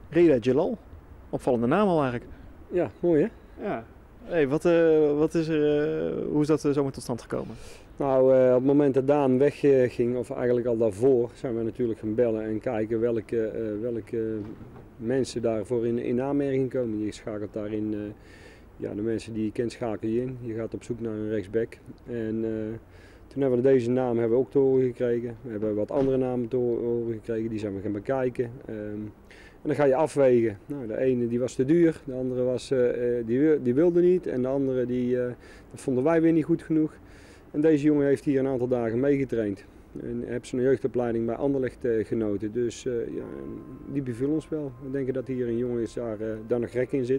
Reda Djelal. Opvallende naam al eigenlijk. Ja, mooi hè? Ja. Hey, wat is hoe is dat zomaar tot stand gekomen? Nou, op het moment dat Daan wegging, of eigenlijk al daarvoor, zijn we natuurlijk gaan bellen en kijken welke mensen daarvoor in aanmerking komen. Je schakelt daarin, ja, de mensen die je kent schakel je in. Je gaat op zoek naar een rechtsback. En toen hebben we deze naam hebben we ook te horen gekregen. We hebben wat andere namen te horen gekregen, die zijn we gaan bekijken. En dan ga je afwegen. Nou, de ene die was te duur, de andere die wilde niet en de andere dat vonden wij weer niet goed genoeg. En deze jongen heeft hier een aantal dagen meegetraind. En heeft zijn jeugdopleiding bij Anderlecht genoten. Dus ja, die beviel ons wel. We denken dat hier een jongen is daar nog rek in zit.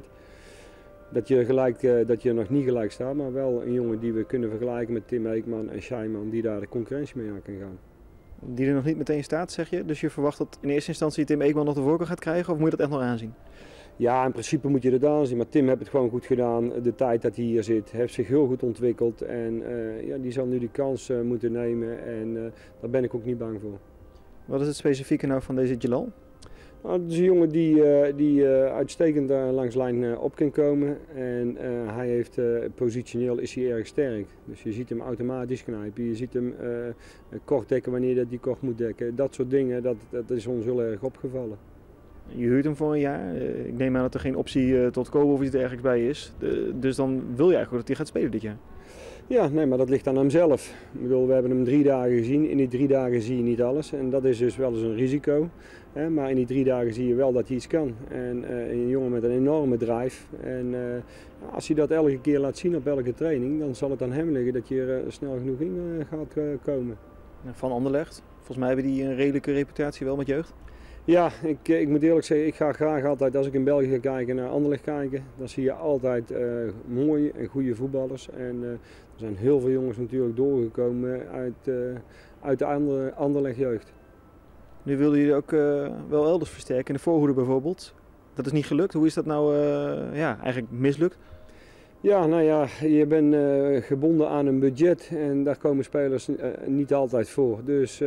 Dat je nog niet gelijk staat, maar wel een jongen die we kunnen vergelijken met Tim Eekman en Scheiman, die daar de concurrentie mee aan kan gaan. Die er nog niet meteen staat, zeg je? Dus je verwacht dat in eerste instantie Tim Eekman nog de voorkeur gaat krijgen, of moet je dat echt nog aanzien? Ja, in principe moet je dat aanzien, maar Tim heeft het gewoon goed gedaan. De tijd dat hij hier zit, heeft zich heel goed ontwikkeld en ja, die zal nu die kans moeten nemen en daar ben ik ook niet bang voor. Wat is het specifieke nou van deze Djelal? Nou, het is een jongen die uitstekend langs de lijn op kan komen en hij heeft positioneel is hij erg sterk. Dus je ziet hem automatisch knijpen, je ziet hem kort dekken wanneer hij kort moet dekken. Dat soort dingen, dat is ons heel erg opgevallen. Je huurt hem voor een jaar. Ik neem aan dat er geen optie tot kopen of iets dergelijks bij is. Dus dan wil je eigenlijk ook dat hij gaat spelen dit jaar. Ja, nee, maar dat ligt aan hemzelf. Ik bedoel, we hebben hem 3 dagen gezien. In die 3 dagen zie je niet alles. En dat is dus wel eens een risico. Maar in die 3 dagen zie je wel dat hij iets kan. En een jongen met een enorme drive. En als hij dat elke keer laat zien op elke training, dan zal het aan hem liggen dat je er snel genoeg in gaat komen. Van Anderlecht. Volgens mij hebben die een redelijke reputatie wel met jeugd. Ja, ik moet eerlijk zeggen, ik ga graag altijd als ik in België ga kijken naar Anderlecht kijken. Dan zie je altijd mooie en goede voetballers. En er zijn heel veel jongens natuurlijk doorgekomen uit de Anderlecht jeugd. Nu wilden jullie ook wel elders versterken, in de voorhoede bijvoorbeeld. Dat is niet gelukt. Hoe is dat nou eigenlijk mislukt? Ja, nou ja, je bent gebonden aan een budget en daar komen spelers niet altijd voor. Dus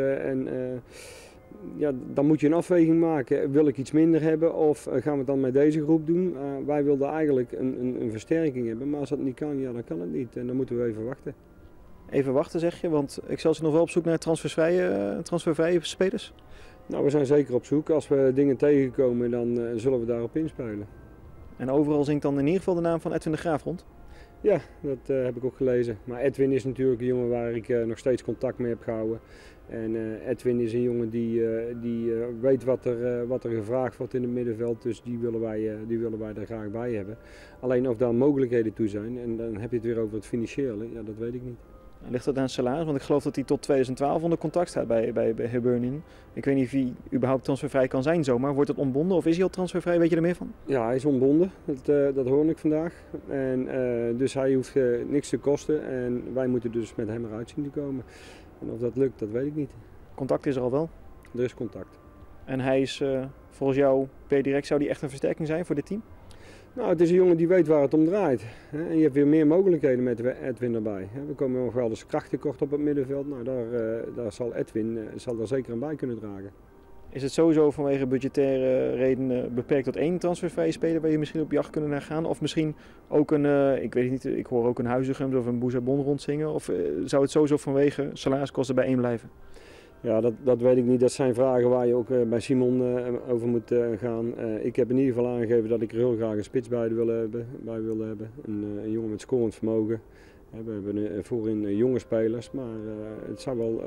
ja, dan moet je een afweging maken. Wil ik iets minder hebben of gaan we het dan met deze groep doen? Wij wilden eigenlijk een versterking hebben, maar als dat niet kan, ja, dan kan het niet. En dan moeten we even wachten. Even wachten zeg je, want Excelsior nog wel op zoek naar transfervrije spelers? Nou, we zijn zeker op zoek. Als we dingen tegenkomen, dan zullen we daarop inspelen. En overal zingt dan in ieder geval de naam van Edwin de Graaf rond? Ja, dat heb ik ook gelezen. Maar Edwin is natuurlijk een jongen waar ik nog steeds contact mee heb gehouden. En Edwin is een jongen die weet wat er gevraagd wordt in het middenveld. Dus die willen wij er graag bij hebben. Alleen of daar mogelijkheden toe zijn, en dan heb je het weer over het financiële, ja, dat weet ik niet. Ligt dat aan salaris? Want ik geloof dat hij tot 2012 onder contract staat bij Hibernian. Ik weet niet of hij überhaupt transfervrij kan zijn zomaar. Wordt het ontbonden of is hij al transfervrij? Weet je er meer van? Ja, hij is ontbonden. Dat hoor ik vandaag. En, dus hij hoeft niks te kosten. En wij moeten dus met hem eruit zien te komen. En of dat lukt, dat weet ik niet. Contact is er al wel? Er is contact. En hij is volgens jou per direct, zou die echt een versterking zijn voor dit team? Nou, het is een jongen die weet waar het om draait. En je hebt weer meer mogelijkheden met Edwin erbij. We komen nog wel eens krachttekort op het middenveld. Nou, daar zal Edwin daar zeker aan bij kunnen dragen. Is het sowieso vanwege budgettaire redenen beperkt tot 1 transfervrije speler waar je misschien op jacht kunnen naar gaan? Of misschien ook ik weet het niet, ik hoor ook een Huizegem of een Bouzabon rondzingen. Of zou het sowieso vanwege salariskosten bij 1 blijven? Ja, dat weet ik niet. Dat zijn vragen waar je ook bij Simon over moet gaan. Ik heb in ieder geval aangegeven dat ik er heel graag een spits bij wil hebben. Een jongen met scorend vermogen. We hebben voorin jonge spelers, maar het zou wel,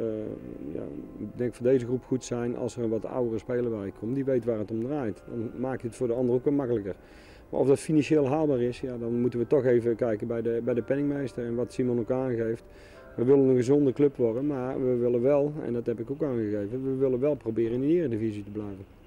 ik denk voor deze groep goed zijn als er een wat oudere speler bij komt. Die weet waar het om draait. Dan maak je het voor de ander ook wel makkelijker. Maar of dat financieel haalbaar is, ja, dan moeten we toch even kijken bij de penningmeester en wat Simon ook aangeeft. We willen een gezonde club worden, maar we willen wel, en dat heb ik ook aangegeven, we willen wel proberen in de Eredivisie te blijven.